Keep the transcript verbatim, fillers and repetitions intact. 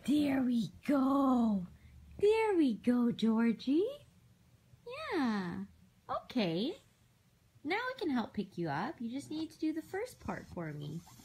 There we go. There we go, Georgie. Yeah. Okay. Now I can help pick you up. You just need to do the first part for me.